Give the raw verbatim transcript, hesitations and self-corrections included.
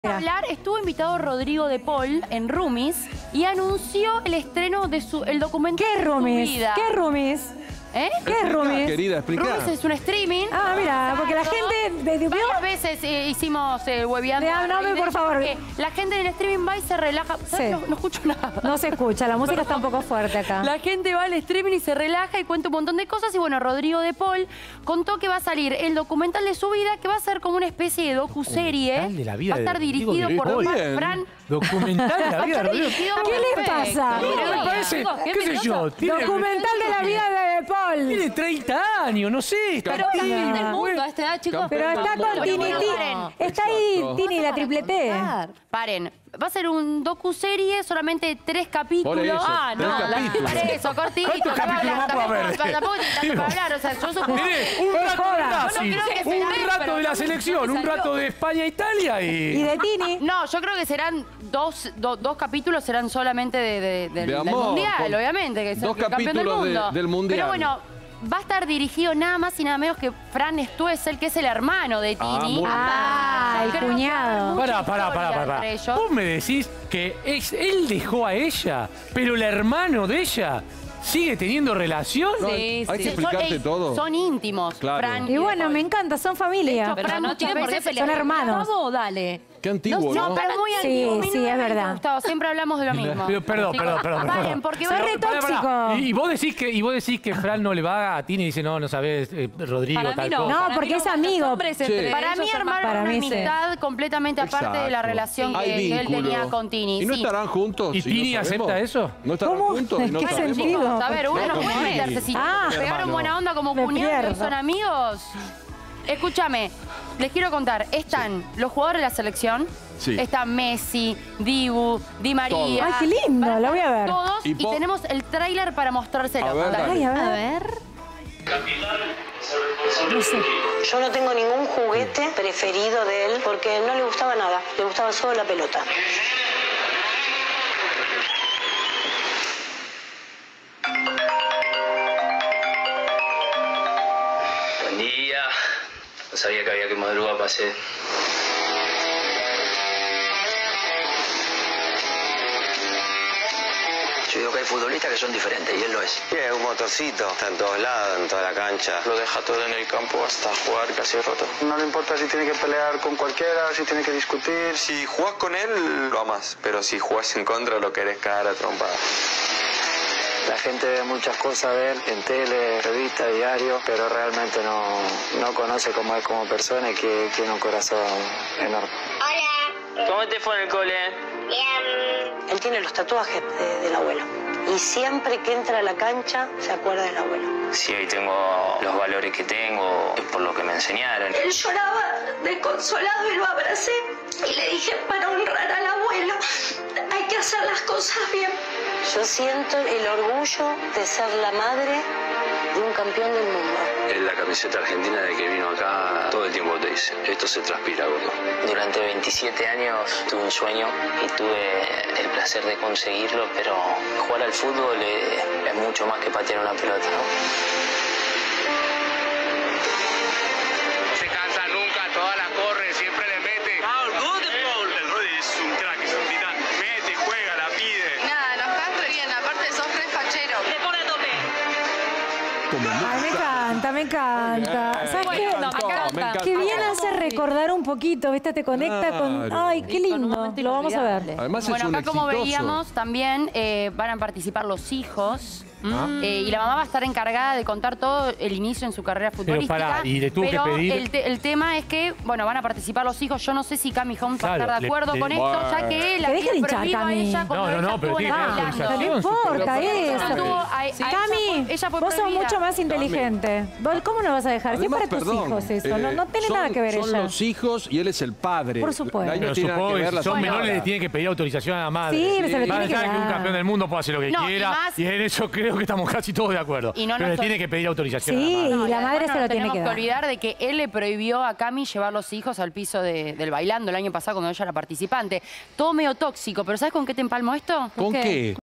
Hablar, estuvo invitado Rodrigo de Paul en Roomies y anunció el estreno de su el documental ¿Qué de su Roomies? vida. ¿Qué Roomies? ¿Eh? ¿Qué es Roomies? Querida, explica. Roomies es un streaming. Ah, mira, porque la gente de, de, Varias veces eh, hicimos eh, webeando. Ya, no, y de por hecho, favor. porque la gente en el streaming va y se relaja. ¿Sabes? Sí. No, no escucho nada. No se escucha, la música está un poco fuerte acá. La gente va al streaming y se relaja y cuenta un montón de cosas. Y bueno, Rodrigo de Paul contó que va a salir el documental de su vida, que va a ser como una especie de docuserie. Documental de la vida Va a estar de Rodrigo dirigido de por Paul. Bien. Fran. Documental de la vida de Rodrigo. Dirigido por ¿Qué les Perfecto. pasa? No, Pero, me parece, chicos, qué sé yo, peligroso. tiene, Documental de la vida de Paul. tiene treinta años, no sé, está Pero tibio, campeón del mundo güey. a esta edad, chicos. Pero está con Tini, Bueno, Tini. paren. Está ahí Exacto. Tini, la triple T. Paren. Va a ser un docuserie, solamente tres capítulos. Por eso, ah, tres no, la- capítulos. por eso, cortito. ¿Cuántos no va a capítulos hablar, vamos a ver? tampoco- Tampoco tiene tanto para hablar, o sea, yo supongo... Miré, un Qué rato joda. de Yo no Racing, creo que un se rato pero de la no sé selección, qué un salió. rato de España-Italia Y y... de Tini. No, yo creo que serán dos, do- dos capítulos, serán solamente de, de- del, De del amor, Mundial, con- obviamente, que es dos el campeón del capítulos de- mundo. del Mundial. Pero bueno, va a estar dirigido nada más y nada menos que Fran Stuessel, que es el hermano de Ah, Tini. muy bien. Ah, el Creo que va a haber cuñado. mucha Pará, pará, historia pará, pará. entre ellos. Vos me decís que es, él dejó a ella, pero el hermano de ella sigue teniendo relación. No, Sí, hay sí. que explicarte son, ey, todo. Son íntimos, Claro. Fran. Y bueno, me encanta, son familia. Pero Pero no tiene por qué pelear. Son hermanos. Vamos, dale. Qué antiguo, ¿no? No, pero es muy Sí, antiguo. sí, es mínimamente, verdad. Gustavo, siempre hablamos de lo mismo. Pero, perdón, Chicos, perdón, perdón, paren, perdón. porque Son va- re Pará, pará. tóxico. Y, y vos decís que, y vos decís que Fran no le va a Tini y dice, no, no sabés, eh, Rodrigo, Para tal mí no. cosa. No, Para porque mí es los amigo. hombres Sí. entre Para ellos mí son armaron Para una mí sí. amistad completamente aparte de la Exacto. relación Hay que, que él vínculo. tenía con Tini. ¿Y no sí. estarán juntos? ¿Y no Tini sabemos? acepta eso? ¿No estarán ¿Cómo? juntos? y ¿En no qué sabemos? sentido? A ver, uno no No, puede ¿cómo? meterse si Ah. pegaron Hermano. buena onda como Me cuñados y pierdo. son amigos. Escúchame, les quiero contar, están los jugadores de la selección, Sí. están Messi, Dibu, Di María. Ay, qué lindo, Van a la voy a estar ver. Todos Y y, po- tenemos el tráiler para mostrárselo. A ver, Dale. dale. Ay, a A ver. ver. No sé. Yo no tengo ningún juguete preferido de él porque no le gustaba nada, le gustaba solo la pelota. Buen día. No sabía que había que madrugar para hacer. Yo digo que hay futbolistas que son diferentes y él lo es. Bien, un motorcito, está en todos lados, en toda la cancha. Lo deja todo en el campo hasta jugar casi roto. No le importa si tiene que pelear con cualquiera, si tiene que discutir. Si jugás con él, lo amás, pero si jugás en contra, lo querés cagar a trompada. La gente ve muchas cosas de él en tele, revista, diario, pero realmente no, no conoce cómo es como persona y que tiene un corazón enorme. ¿Cómo te fue en el cole? Él tiene los tatuajes de- del abuelo y siempre que entra a la cancha se acuerda del abuelo. Sí, ahí tengo los valores que tengo, es por lo que me enseñaron. Él lloraba desconsolado y lo abracé y le dije, para honrar al abuelo hay que hacer las cosas bien. Yo siento el orgullo de ser la madre de un campeón del mundo. En la camiseta argentina de que vino acá, todo el tiempo te dice, esto se transpira, gordo. Durante veintisiete años tuve un sueño y tuve el placer de conseguirlo, pero jugar al fútbol es, es mucho más que patear una pelota, ¿no? No se cansa nunca, toda la corre, siempre le mete. Ah, el gol de Paul. El Rodri es un crack, es un titán. Mete, juega, la pide. Nada, nos cae bien. Aparte sos tres facheros. Le pone tope. Ay, me encanta, me encanta. ¿Sabes Bueno, qué? me encanta. me encanta. Qué bien hace recordar un poquito, ¿viste? Te conecta con... Claro. Ay, qué Sí, con un lindo. momento Lo vamos a ver. inolvidable. Además Bueno, es un acá como exitoso. veíamos también eh, van a participar los hijos. Ah. Eh, y la mamá va a estar encargada de contar todo el inicio en su carrera futbolística. pará, y le tuvo que pero pedir- El, te- el tema es que, bueno, van a participar los hijos. Yo no sé si Cami Holmes va a Claro, estar de le- acuerdo le- con esto, ya Bueno. que él Que deje de había hinchar, prohibido a Cami. ella cuando No, no, ella no, pero estuvo tiene que haber bailando. No autorización. importa Ella eso. estuvo- a- a- ella Cami, fue- ella fue vos sos prohibida. mucho más inteligente. ¿Vos ¿Cómo no vas a dejar? Si es Además, para tus perdón, hijos eso. no, eh, no tiene son- nada que ver Son ella. los hijos y él es el padre. Por supuesto. Ahí no Pero tiene nada supongo que que ver si la son señora. menores le tiene que pedir autorización a la madre. Sí, se lo Más tiene que allá de que un dar. campeón del mundo puede hacer lo que No, y quiera. más- Y en eso creo que estamos casi todos de acuerdo. Y no pero nos- le tiene que pedir autorización Sí. a la madre. No, Y la además madre no se lo nos tiene tenemos que que dar. olvidar de que él le prohibió a Cami llevar los hijos al piso de- del bailando el año pasado cuando ella era participante. Todo medio tóxico, pero ¿sabes con qué te empalmo esto? ¿Con ¿Qué? qué?